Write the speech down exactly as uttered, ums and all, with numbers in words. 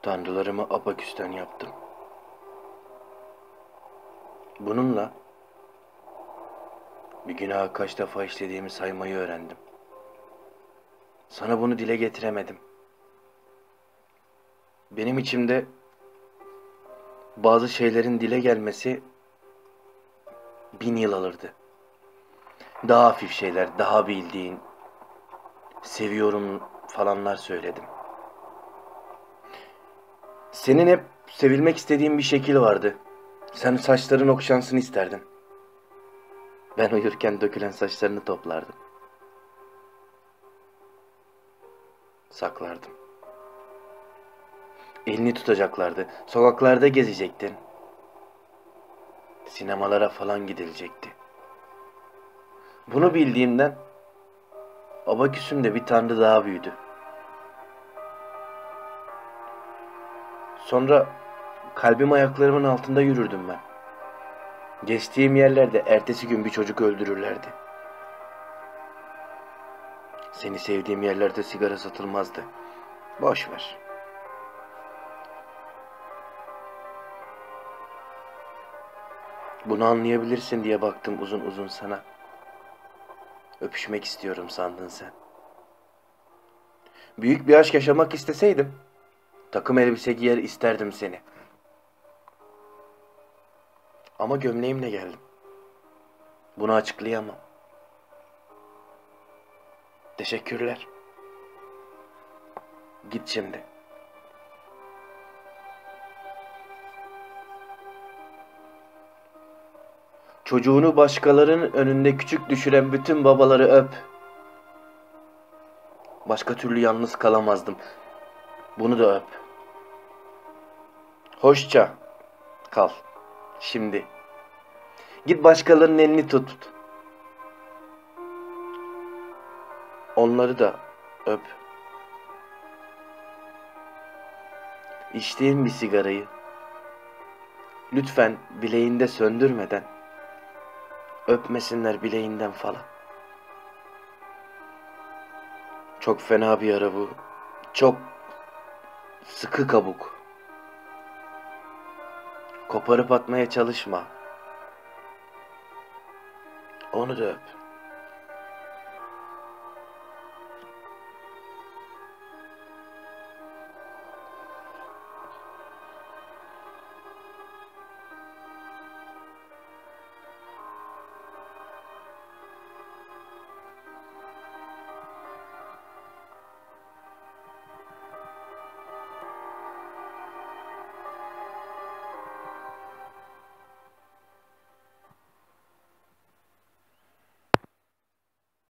Tanrılarımı abaküsten yaptım. Bununla bir günahı kaç defa işlediğimi saymayı öğrendim. Sana bunu dile getiremedim. Benim içimde bazı şeylerin dile gelmesi bin yıl alırdı. Daha hafif şeyler, daha bildiğin, seviyorum falanlar söyledim. Senin hep sevilmek istediğin bir şekil vardı. Sen saçların okşansın isterdin. Ben uyurken dökülen saçlarını toplardım. Saklardım. Elini tutacaklardı. Sokaklarda gezecektin. Sinemalara falan gidilecekti. Bunu bildiğimden abaküsümde bir tanrı daha büyüdü. Sonra kalbim ayaklarımın altında yürürdüm ben. Geçtiğim yerlerde ertesi gün bir çocuk öldürürlerdi. Seni sevdiğim yerlerde sigara satılmazdı. Boş ver. Bunu anlayabilirsin diye baktım uzun uzun sana. Öpüşmek istiyorum sandın sen. Büyük bir aşk yaşamak isteseydim, takım elbise giyer isterdim seni. Ama gömleğimle geldim. Bunu açıklayamam. Teşekkürler. Git şimdi. Çocuğunu başkalarının önünde küçük düşüren bütün babaları öp. Başka türlü yalnız kalamazdım. Bunu da öp. Hoşça kal. Şimdi. Git başkalarının elini tut. Onları da öp. İçtiğin bir sigarayı lütfen bileğinde söndürmeden öpmesinler bileğinden falan. Çok fena bir yara bu. Çok sıkı kabuk. Koparıp atmaya çalışma. Onu da öp.